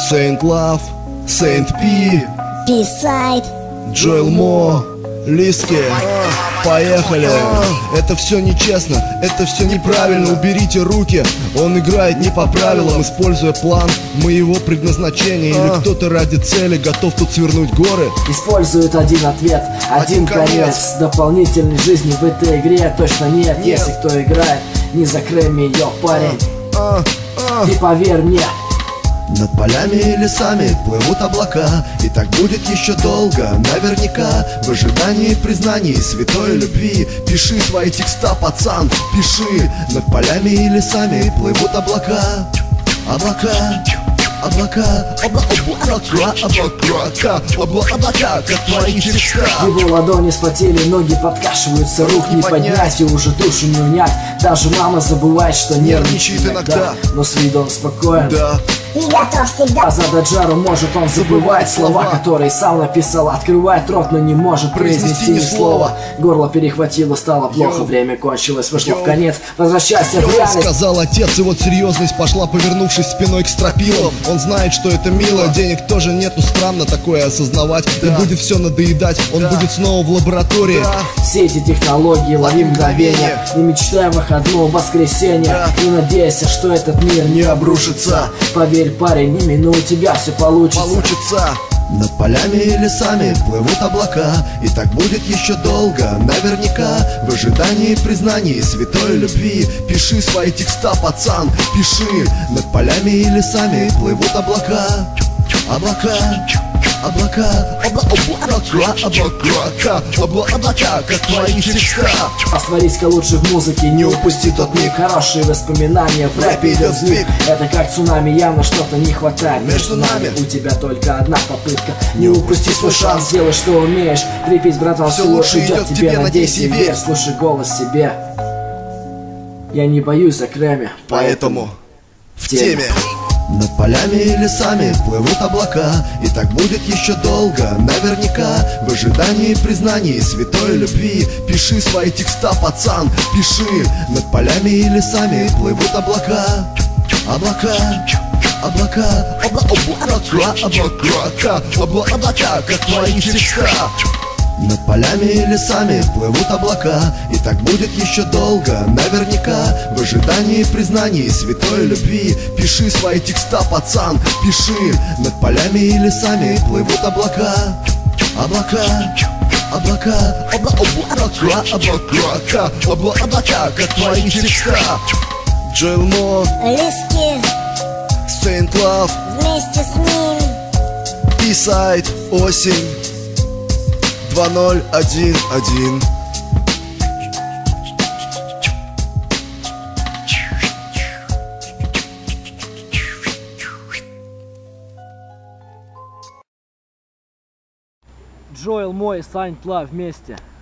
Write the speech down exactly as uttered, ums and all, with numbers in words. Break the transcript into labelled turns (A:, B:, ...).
A: Saint Love, Saint P,
B: P-Side,
A: Джоэл Мо, Лиски. Поехали. Это все нечестно, это все неправильно. Уберите руки, он играет не по правилам, используя план моего предназначения. Или кто-то ради цели готов тут свернуть горы.
C: Использует один ответ, один, один конец. конец Дополнительной жизни в этой игре точно нет, нет. Если кто играет, не закрой ее, парень. а, а, а. Ты поверь мне.
A: Над полями и лесами плывут облака, и так будет еще долго, наверняка. В ожидании признаний святой любви пиши свои текста, пацан, пиши. Над полями и лесами плывут облака, облака, облака, облака, облака, облака, облака, как твои текста.
C: Его ладони вспотели, ноги подкашиваются, рук не поднять и уже душу не унять. Даже мама забывает, что нервничает иногда, но с виду он спокоен.
B: Да. И готов всегда.
C: А за Даджару может он забывает слова, которые сам написал. Открывает рот, но не может произнести ни слова. Горло перехватило, стало плохо. Йо. Время кончилось, вышло Йо. в конец. Возвращайся Йо. в реальность,
A: сказал отец, и вот серьезность пошла, повернувшись спиной к стропилам. Он знает, что это мило, денег тоже нету, странно такое осознавать. Да. И будет все надоедать, он да. будет снова в лаборатории. Да.
C: Все эти технологии, лови мгновение, не мечтай о выходном воскресенье, да. не надейся, что этот мир не обрушится. Поверь, парень, не минуя тебя все получится.
A: Получится. Над полями и лесами плывут облака, и так будет еще долго, наверняка. В ожидании признаний святой любви пиши свои текста, пацан, пиши. Над полями и лесами плывут облака, облака, облака, облака, облака, облака, облака, как твои текста.
C: Растворись-ка лучше в музыке, не упусти тот миг. Хорошие воспоминания, в рэпе идет сдвиг. Это как цунами, явно что-то не хватает между нами. У тебя только одна попытка, не упусти свой шанс. Сделай, что умеешь, крепись, братан, все лучше идет тебе, надейся и верь. Слушай голос себе. Я не боюсь за Грэмми,
A: поэтому в теме. Над полями и лесами плывут облака, и так будет еще долго, наверняка. В ожидании признаний святой любви пиши свои текста, пацан, пиши. Над полями и лесами плывут облака, облака, облака, облака, облака, облака, облака, как твои текста. Над полями и лесами плывут облака, и так будет еще долго, наверняка. В ожидании признаний святой любви пиши свои текста, пацан, пиши. Над полями и лесами плывут облака, облака, облака, облака, облака, облака, облака, как твои текста. Джоэл Мо,
B: Лиски,
A: Saint Love,
B: вместе с ним,
A: P-Side, осень, два ноль один один.
C: Джоэл Мо и Saint Love вместе.